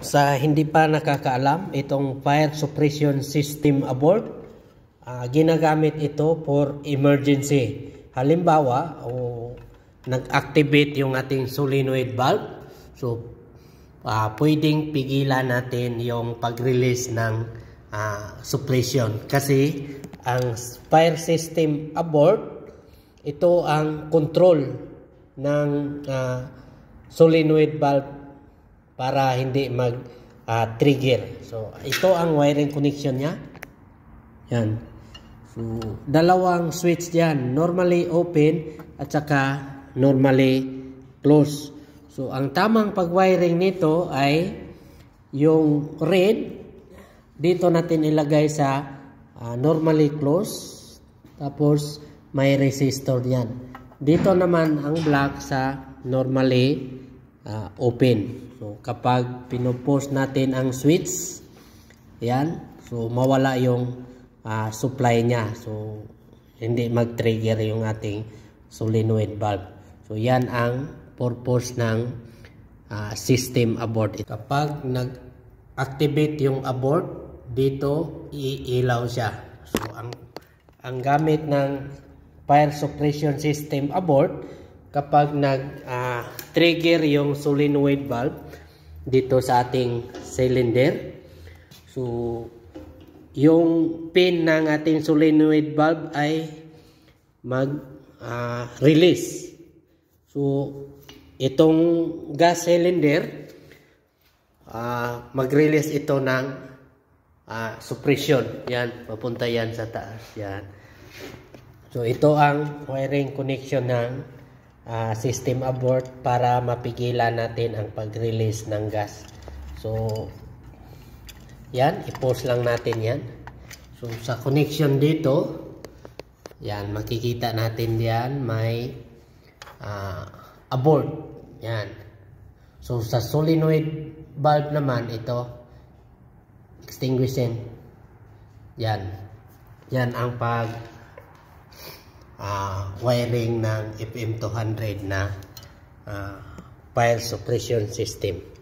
Sa hindi pa nakakaalam, itong fire suppression system abort, ginagamit ito for emergency. Halimbawa, nag-activate yung ating solenoid valve. So, pwedeng pigilan natin yung pag-release ng suppression. Kasi, ang fire system abort, ito ang control ng solenoid valve para hindi mag-trigger. So, ito ang wiring connection niya. Yan. So, dalawang switch yan. Normally open at saka normally close. So, ang tamang pag-wiring nito ay yung red, dito natin ilagay sa normally close. Tapos, may resistor yan. Dito naman ang black sa normally open. So, kapag pinupost natin ang switch, yan, so mawala yung supply niya. So, hindi mag-trigger yung ating solenoid valve. So, yan ang purpose ng system abort. Kapag nag-activate yung abort, dito iilaw siya. So, ang gamit ng fire suppression system abort, kapag nag-trigger yung solenoid valve dito sa ating cylinder, so yung pin ng ating solenoid valve ay mag-release. So itong gas cylinder, mag-release ito ng suppression. Yan, papunta yan sa taas. Yan. So ito ang wiring connection ng system abort para mapigilan natin ang pag-release ng gas. So, yan, i-pause lang natin yan. So, sa connection dito, yan, makikita natin yan, may abort. Yan. So, sa solenoid valve naman, ito, extinguishing. Yan. Yan ang wiring ng FM200 na fire suppression system.